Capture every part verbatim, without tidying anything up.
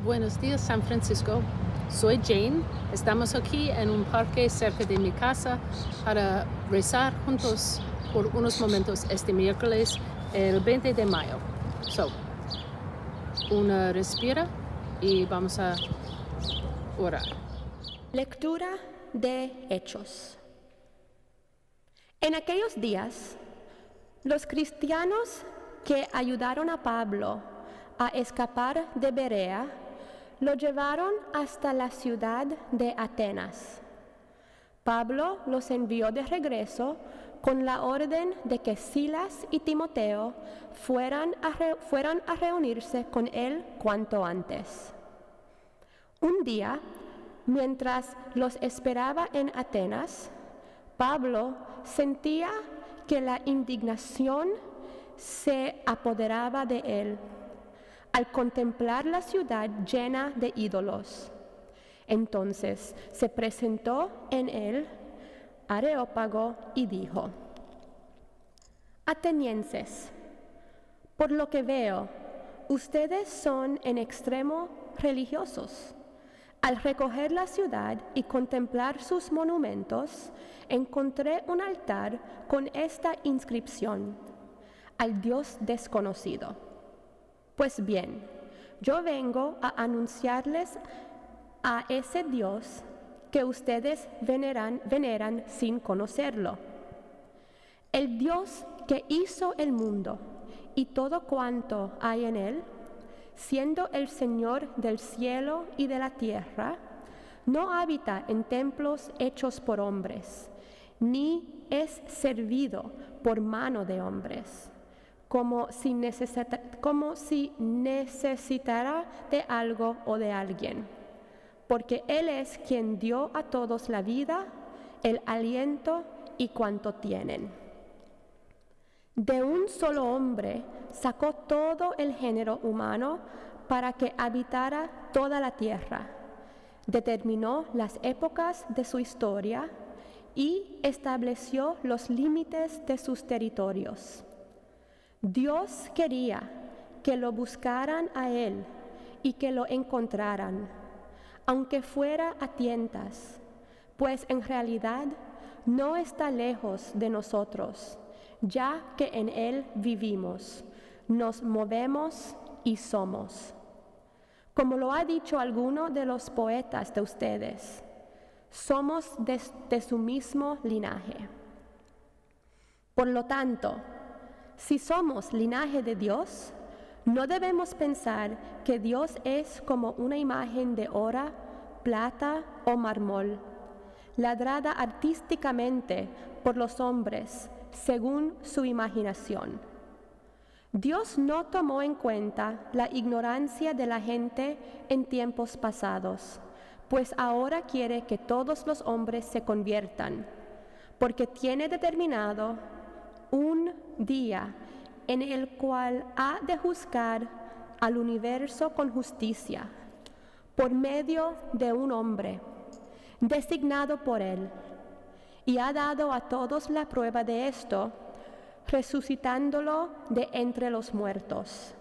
Buenos días, San Francisco. Soy Jane. Estamos aquí en un parque cerca de mi casa para rezar juntos por unos momentos este miércoles, el veinte de mayo. So, una respira y vamos a orar. Lectura de Hechos. En aquellos días, los cristianos que ayudaron a Pablo a escapar de Berea lo llevaron hasta la ciudad de Atenas. Pablo los envió de regreso con la orden de que Silas y Timoteo fueran a, re, fueran a reunirse con él cuanto antes. Un día, mientras los esperaba en Atenas, Pablo sentía que la indignación se apoderaba de él al contemplar la ciudad llena de ídolos. Entonces se presentó en él Areópago y dijo: Atenienses, por lo que veo, ustedes son en extremo religiosos. Al recoger la ciudad y contemplar sus monumentos, encontré un altar con esta inscripción: al Dios desconocido. Pues bien, yo vengo a anunciarles a ese Dios que ustedes veneran, veneran sin conocerlo. El Dios que hizo el mundo y todo cuanto hay en él, siendo el Señor del cielo y de la tierra, no habita en templos hechos por hombres, ni es servido por mano de hombres, como si, necesita, como si necesitara de algo o de alguien, porque Él es quien dio a todos la vida, el aliento y cuanto tienen. De un solo hombre sacó todo el género humano para que habitara toda la tierra. Determinó las épocas de su historia y estableció los límites de sus territorios. Dios quería que lo buscaran a Él y que lo encontraran, aunque fuera a tientas, pues en realidad no está lejos de nosotros, ya que en Él vivimos, nos movemos y somos. Como lo ha dicho alguno de los poetas de ustedes, somos de, de su mismo linaje. Por lo tanto, si somos linaje de Dios, no debemos pensar que Dios es como una imagen de oro, plata o mármol, labrada artísticamente por los hombres según su imaginación. Dios no tomó en cuenta la ignorancia de la gente en tiempos pasados, pues ahora quiere que todos los hombres se conviertan, porque tiene determinado un día en el cual ha de juzgar al universo con justicia, por medio de un hombre, designado por Él, y ha dado a todos la prueba de esto, resucitándolo de entre los muertos.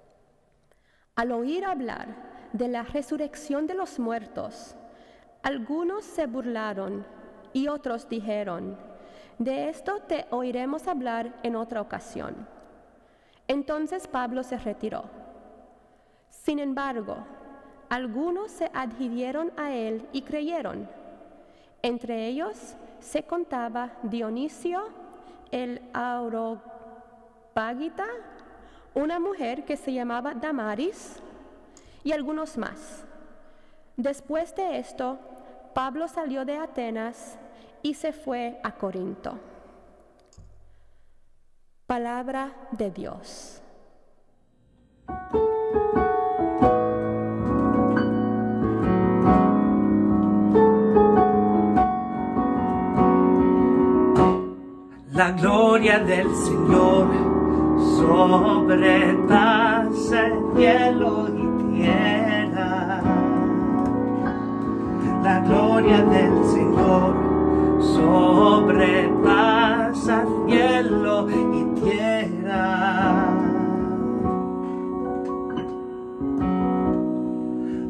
Al oír hablar de la resurrección de los muertos, algunos se burlaron y otros dijeron: de esto te oiremos hablar en otra ocasión. Entonces Pablo se retiró. Sin embargo, algunos se adhirieron a él y creyeron. Entre ellos se contaba Dionisio el Areópagita, una mujer que se llamaba Damaris, y algunos más. Después de esto, Pablo salió de Atenas y se fue a Corinto. Palabra de Dios. La gloria del Señor sobrepasa el cielo y tierra. La gloria del Señor sobrepasa cielo y tierra.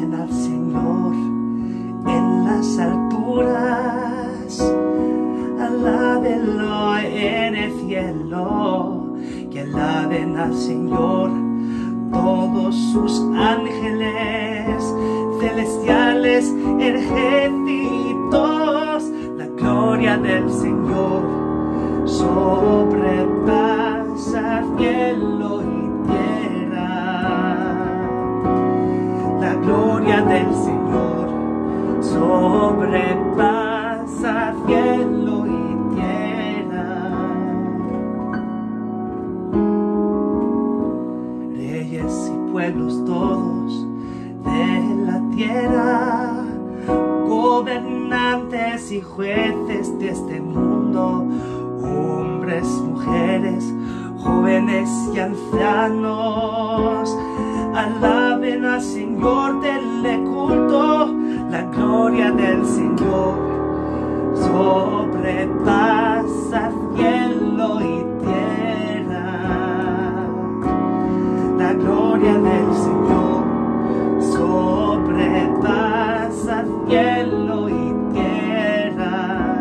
Alaben al Señor en las alturas, alábenlo en el cielo, que alaben al Señor todos sus ángeles celestiales, ejércitos. La gloria del Señor sobrepasa cielo y tierra. La gloria del Señor sobrepasa cielo y tierra. Reyes y pueblos todos de la tierra, gobernantes y jueces de este mundo, hombres, mujeres, jóvenes y ancianos, alaben al Señor, denle culto. La gloria del Señor sobrepasa cielo y tierra. La gloria del Señor sobrepasa cielo y tierra.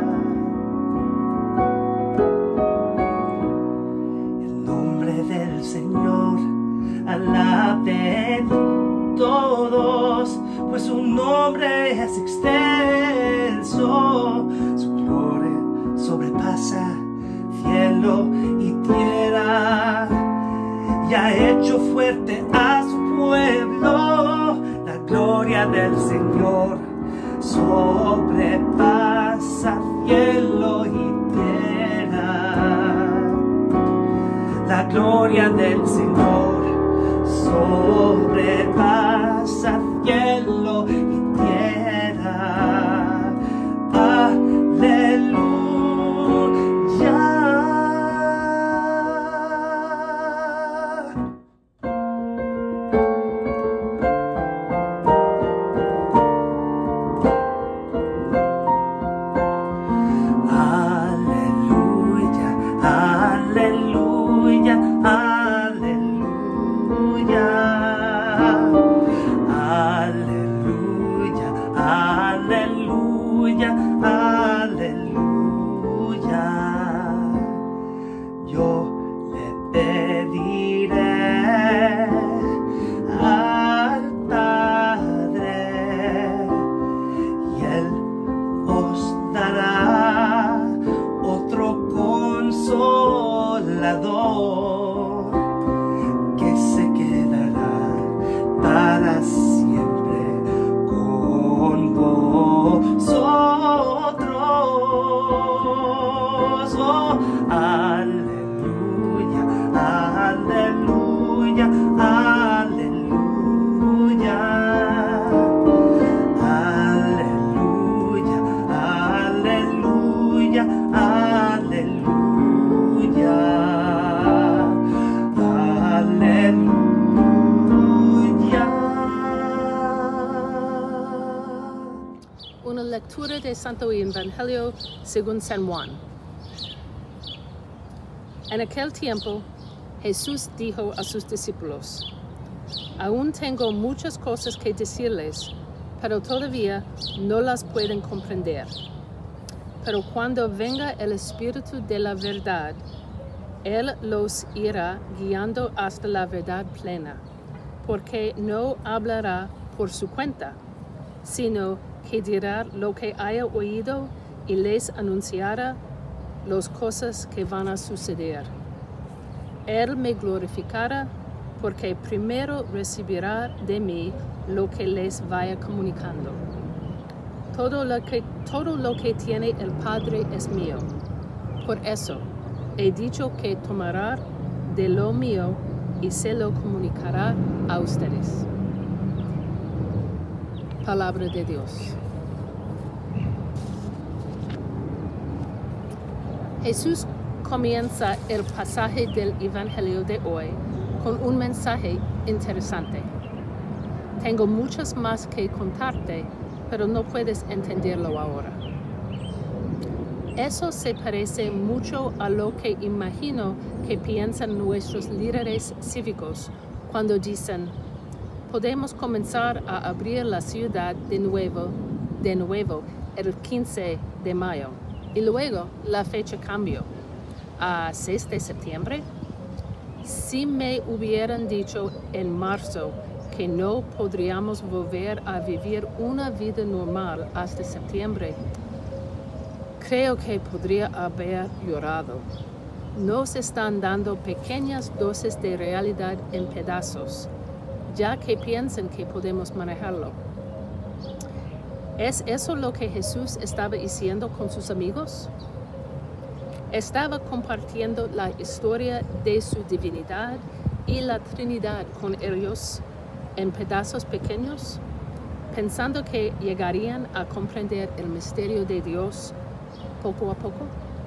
El nombre del Señor alaben todos, pues su nombre es extenso. Su gloria sobrepasa cielo y tierra, y ha hecho fuerte a su pueblo. La gloria del Señor sobrepasa cielo y tierra. La gloria del Señor sobrepasa cielo y tierra. Aleluya. Que se quedará para siempre con vosotros. Oh, aleluya, aleluya, aleluya, aleluya, aleluya, aleluya. Una lectura del Santo Evangelio según San Juan. En aquel tiempo, Jesús dijo a sus discípulos: aún tengo muchas cosas que decirles, pero todavía no las pueden comprender. Pero cuando venga el Espíritu de la verdad, Él los irá guiando hasta la verdad plena, porque no hablará por su cuenta, sino que dirá lo que haya oído y les anunciará las cosas que van a suceder. Él me glorificará, porque primero recibirá de mí lo que les vaya comunicando. Todo lo que, todo lo que tiene el Padre es mío. Por eso he dicho que tomará de lo mío y se lo comunicará a ustedes. Palabra de Dios. Jesús comienza el pasaje del Evangelio de hoy con un mensaje interesante. Tengo muchas más que contarte, pero no puedes entenderlo ahora. Eso se parece mucho a lo que imagino que piensan nuestros líderes cívicos cuando dicen: podemos comenzar a abrir la ciudad de nuevo, de nuevo el quince de mayo. Y luego la fecha cambió a seis de septiembre. Si me hubieran dicho en marzo que no podríamos volver a vivir una vida normal hasta septiembre, creo que podría haber llorado. Nos están dando pequeñas dosis de realidad en pedazos, ya que piensan que podemos manejarlo. ¿Es eso lo que Jesús estaba diciendo con sus amigos? Estaba compartiendo la historia de su divinidad y la Trinidad con ellos en pedazos pequeños, pensando que llegarían a comprender el misterio de Dios poco a poco.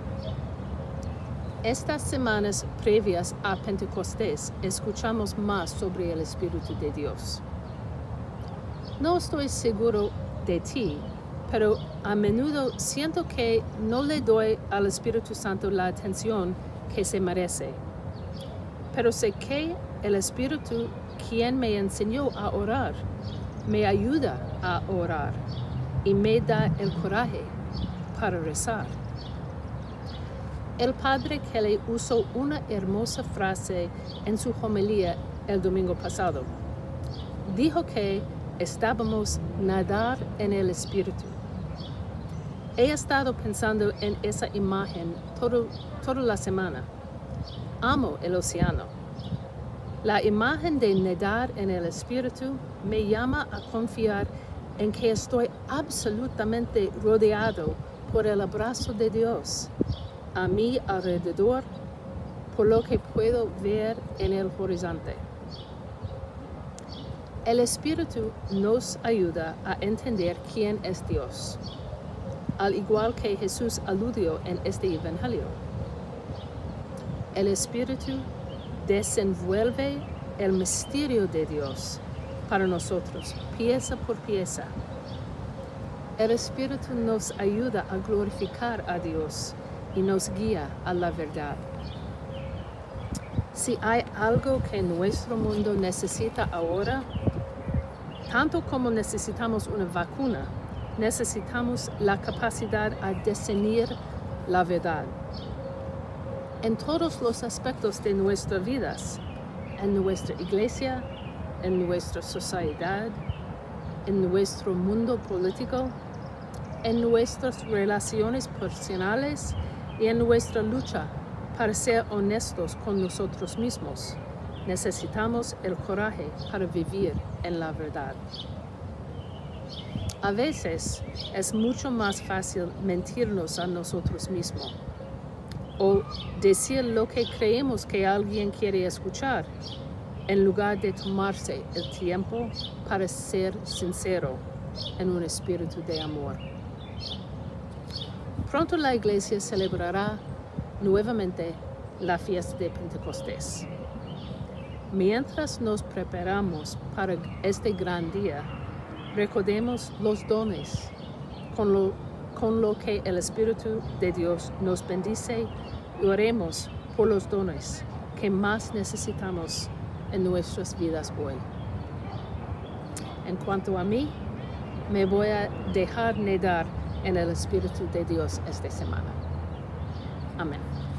Estas semanas previas a Pentecostés escuchamos más sobre el Espíritu de Dios. No estoy seguro de ti, pero a menudo siento que no le doy al Espíritu Santo la atención que se merece. Pero sé que el Espíritu, quien me enseñó a orar, me ayuda a orar y me da el coraje para rezar. El Padre Kelly usó una hermosa frase en su homilía el domingo pasado. Dijo que estábamos nadar en el Espíritu. He estado pensando en esa imagen todo, toda la semana. Amo el océano. La imagen de nadar en el Espíritu me llama a confiar en que estoy absolutamente rodeado por el abrazo de Dios a mi alrededor, por lo que puedo ver en el horizonte. El Espíritu nos ayuda a entender quién es Dios, al igual que Jesús aludió en este Evangelio. El Espíritu desenvuelve el misterio de Dios para nosotros, pieza por pieza. El Espíritu nos ayuda a glorificar a Dios y nos guía a la verdad. Si hay algo que nuestro mundo necesita ahora, tanto como necesitamos una vacuna, necesitamos la capacidad a discernir la verdad. En todos los aspectos de nuestras vidas, en nuestra iglesia, en nuestra sociedad, en nuestro mundo político, en nuestras relaciones personales y en nuestra lucha para ser honestos con nosotros mismos, necesitamos el coraje para vivir en la verdad. A veces es mucho más fácil mentirnos a nosotros mismos o decir lo que creemos que alguien quiere escuchar en lugar de tomarse el tiempo para ser sincero en un espíritu de amor. Pronto la iglesia celebrará nuevamente la fiesta de Pentecostés. Mientras nos preparamos para este gran día, recordemos los dones con lo, con lo que el Espíritu de Dios nos bendice y oremos por los dones que más necesitamos en nuestras vidas hoy. En cuanto a mí, me voy a dejar nadar en el Espíritu de Dios esta semana. Amén.